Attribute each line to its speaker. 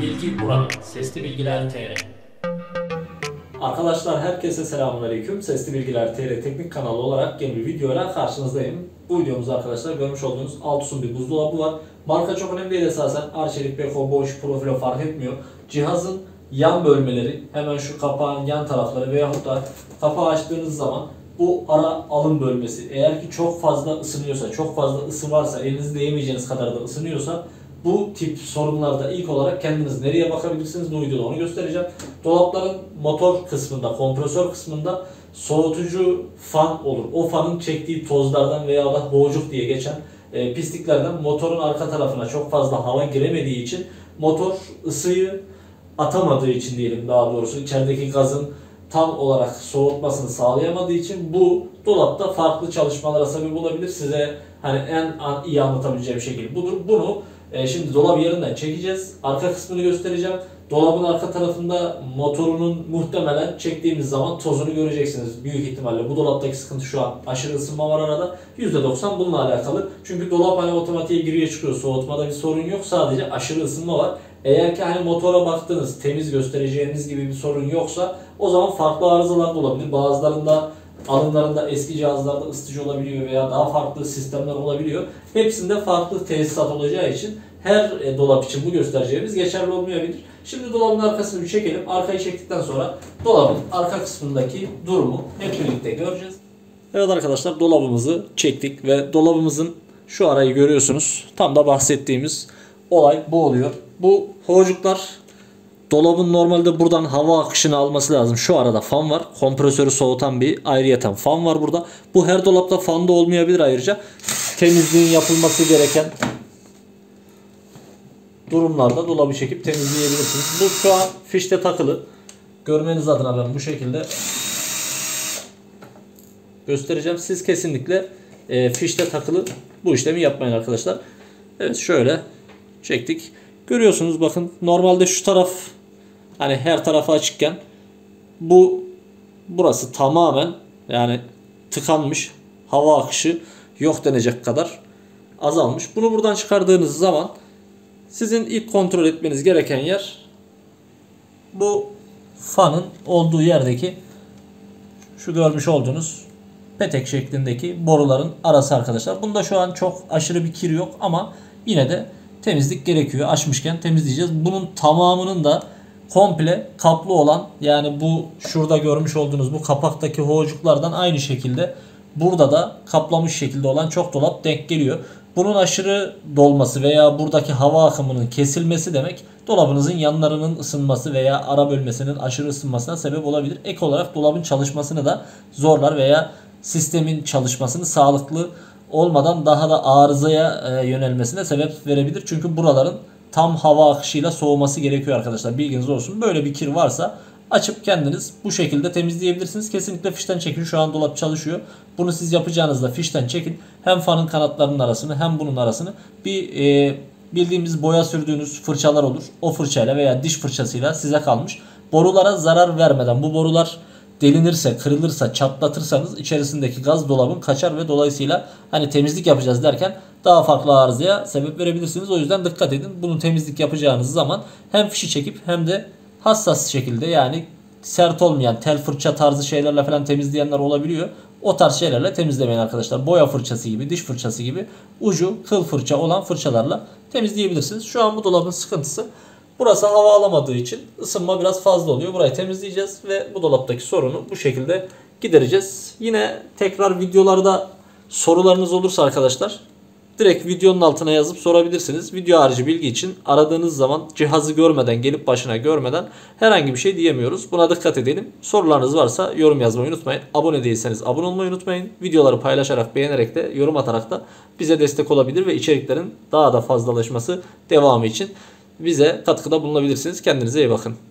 Speaker 1: Bilgi burada. Sesli Bilgiler TR. Arkadaşlar herkese selamünaleyküm. Sesli Bilgiler TR teknik kanalı olarak yeni bir videoyla karşınızdayım. Bu videomuzda arkadaşlar görmüş olduğunuz Altus'un bir buzdolabı var. Marka çok önemli değil esasen. Arçelik, Beko, Bosch, Profilo fark etmiyor. Cihazın yan bölmeleri, hemen şu kapağın yan tarafları veyahut da kapağı açtığınız zaman bu ara alım bölmesi eğer ki çok fazla ısınıyorsa, çok fazla ısı varsa, elinizi değmeyeceğiniz kadar da ısınıyorsa bu tip sorunlarda ilk olarak kendiniz nereye bakabilirsiniz? Bu videoda onu göstereceğim. Dolapların motor kısmında, kompresör kısmında soğutucu fan olur. O fanın çektiği tozlardan veya da boğcuk diye geçen pisliklerden motorun arka tarafına çok fazla hava giremediği için motor ısıyı atamadığı için diyelim, daha doğrusu içerideki gazın tam olarak soğutmasını sağlayamadığı için bu dolapta farklı çalışmalara sebep olabilir. Size hani en iyi anlatabileceğim şekil budur. Bunu şimdi dolabı yerinden çekeceğiz. Arka kısmını göstereceğim. Dolabın arka tarafında motorunun muhtemelen çektiğimiz zaman tozunu göreceksiniz. Büyük ihtimalle bu dolaptaki sıkıntı şu an aşırı ısınma var arada. %90 bununla alakalı. Çünkü dolap hani otomatiğe giriyor çıkıyor. Soğutmada bir sorun yok. Sadece aşırı ısınma var. Eğer ki hani motora baktınız, temiz göstereceğiniz gibi bir sorun yoksa o zaman farklı arızalar da olabilir. Bazılarında alımlarında eski cihazlarda ısıtıcı olabiliyor veya daha farklı sistemler olabiliyor. Hepsinde farklı tesisat olacağı için her dolap için bu göstereceğimiz geçerli olmayabilir. Şimdi dolabın arkasını bir çekelim. Arkayı çektikten sonra dolabın arka kısmındaki durumu hep birlikte göreceğiz. Evet arkadaşlar, dolabımızı çektik ve dolabımızın şu arayı görüyorsunuz. Tam da bahsettiğimiz olay bu oluyor. Bu hoğcuklar dolabın normalde buradan hava akışını alması lazım. Şu arada fan var. Kompresörü soğutan bir ayrıyeten fan var burada. Bu her dolapta fan da olmayabilir ayrıca. Temizliğin yapılması gereken durumlarda dolabı çekip temizleyebilirsiniz. Bu şu an fişte takılı. Görmeniz adına ben bu şekilde göstereceğim. Siz kesinlikle fişte takılı bu işlemi yapmayın arkadaşlar. Evet, şöyle çektik. Görüyorsunuz bakın, normalde şu taraf hani her tarafı açıkken burası tamamen yani tıkanmış, hava akışı yok denecek kadar azalmış. Bunu buradan çıkardığınız zaman sizin ilk kontrol etmeniz gereken yer bu fanın olduğu yerdeki şu görmüş olduğunuz petek şeklindeki boruların arası arkadaşlar. Bunda şu an çok aşırı bir kir yok ama yine de temizlik gerekiyor. Açmışken temizleyeceğiz. Bunun tamamının da komple kaplı olan, yani bu şurada görmüş olduğunuz bu kapaktaki hoğcuklardan aynı şekilde burada da kaplamış şekilde olan çok dolap denk geliyor. Bunun aşırı dolması veya buradaki hava akımının kesilmesi demek dolabınızın yanlarının ısınması veya ara bölmesinin aşırı ısınmasına sebep olabilir. Ek olarak dolabın çalışmasını da zorlar veya sistemin çalışmasını sağlıklı olmadan daha da arızaya yönelmesine sebep verebilir. Çünkü buraların tam hava akışıyla soğuması gerekiyor arkadaşlar. Bilginiz olsun. Böyle bir kir varsa açıp kendiniz bu şekilde temizleyebilirsiniz. Kesinlikle fişten çekin. Şu an dolap çalışıyor. Bunu siz yapacağınızda fişten çekin. Hem fanın kanatlarının arasını hem bunun arasını bildiğimiz boya sürdüğünüz fırçalar olur. O fırçayla veya diş fırçasıyla size kalmış. Borulara zarar vermeden, bu borular delinirse, kırılırsa, çatlatırsanız içerisindeki gaz dolabın kaçar ve dolayısıyla hani temizlik yapacağız derken daha farklı arızaya sebep verebilirsiniz. O yüzden dikkat edin. Bunu temizlik yapacağınız zaman hem fişi çekip hem de hassas şekilde, yani sert olmayan tel fırça tarzı şeylerle falan temizleyenler olabiliyor. O tarz şeylerle temizlemeyin arkadaşlar. Boya fırçası gibi, diş fırçası gibi ucu kıl fırça olan fırçalarla temizleyebilirsiniz. Şu an bu dolabın sıkıntısı, burası hava alamadığı için ısınma biraz fazla oluyor. Burayı temizleyeceğiz ve bu dolaptaki sorunu bu şekilde gidereceğiz. Yine tekrar videolarda sorularınız olursa arkadaşlar direkt videonun altına yazıp sorabilirsiniz. Video harici bilgi için aradığınız zaman cihazı görmeden, gelip başına görmeden herhangi bir şey diyemiyoruz. Buna dikkat edelim. Sorularınız varsa yorum yazmayı unutmayın. Abone değilseniz abone olmayı unutmayın. Videoları paylaşarak, beğenerek de, yorum atarak da bize destek olabilir ve içeriklerin daha da fazlalaşması devamı için bize katkıda bulunabilirsiniz. Kendinize iyi bakın.